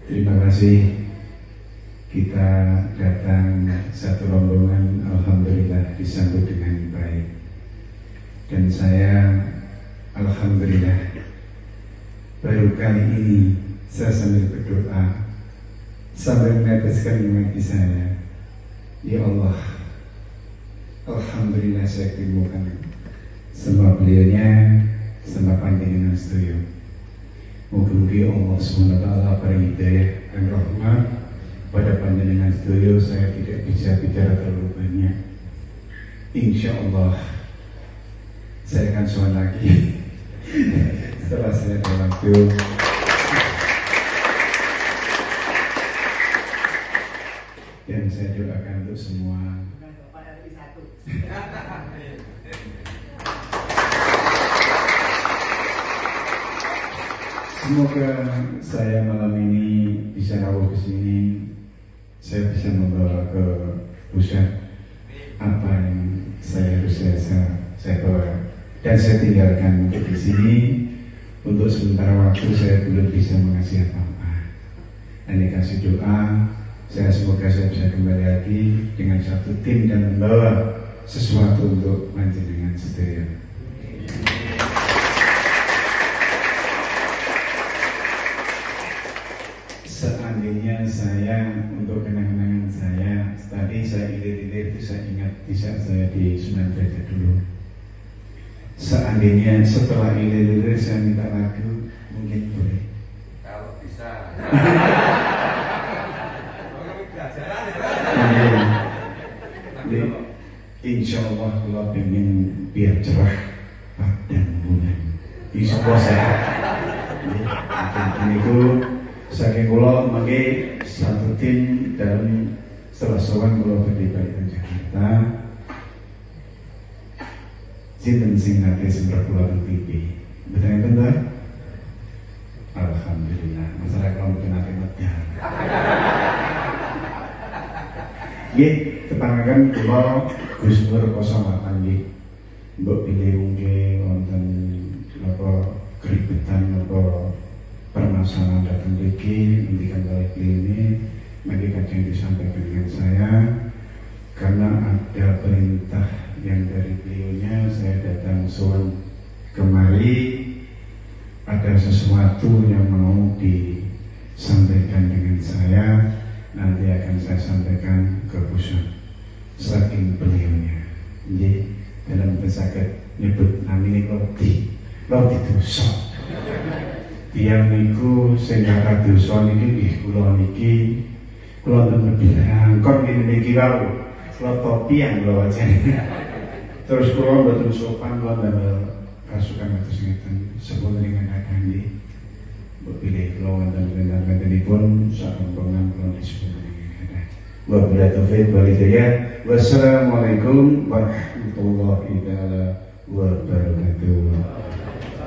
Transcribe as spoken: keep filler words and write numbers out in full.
Terima kasih kita datang satu rombongan, alhamdulillah disambut dengan baik. Dan saya alhamdulillah baru kali ini saya sambil berdoa sambil meneteskan hati saya, ya Allah, alhamdulillah saya temukan semua beliaunya sama panjenengan setuju. Mudah-mudahan Allah subhanahu wa taala beri hidayah dan rahmat pada panjenengan setuju. Saya tidak bisa bicara terlalu banyak. Insya Allah saya akan soal lagi setelah saya ada waktu. Dan saya doakan untuk semua. Semoga saya malam ini bisa rawuh ke sini, saya bisa membawa ke pusat apa yang saya harus saya, saya bawa, dan saya tinggalkan untuk di sini. Untuk sementara waktu saya belum bisa mengasih apa-apa. Hanya kasih doa. Saya semoga saya bisa kembali lagi dengan satu tim dan membawa sesuatu untuk panjenengan sedaya. Seandainya saya untuk kenang-kenangan saya tadi saya ilir-ilir itu saya ingat di saat saya di Sunan Derajat dulu. Seandainya setelah ilir-ilir saya minta lagu, mungkin boleh. Kalau bisa. Insya Allah kalau ingin biar cerah dan bulan, insya Allah sehat. Ini itu saking kula mangke satu tim dalam setelah sowan kula badhe balik ke Jakarta. Sinten sing nate semprot kula nang T V. Betul enten ta? Alhamdulillah, masalah kula mboten nate medal. Nggih, kepangaken kula Gus Nur Kosomatan nggih. Mbok pilih nggih wonten apa keribetan apa permasalahan datang lagi mendikan oleh ini, mari kadang disampaikan dengan saya karena ada perintah yang dari beliaunya. Saya datang soal kemari, ada sesuatu yang mau disampaikan dengan saya, nanti akan saya sampaikan ke pusat saking beliaunya. Jadi dalam pesakit nyebut namanya Lodi Lodi dosa. Tiang niku sing kata dosa niki nggih kula niki kula lebih angkon ngene niki wae. Kula topi yang kula wajah. Terus kula mboten sopan kula ndamel rasukan atus ngeten sepun dengan kakang nggih. Mbok pilih kula wonten renang-renangipun sak rombongan kula disebut dengan kakang. Wa billahi taufiq wal hidayah. Wassalamualaikum warahmatullahi wabarakatuh.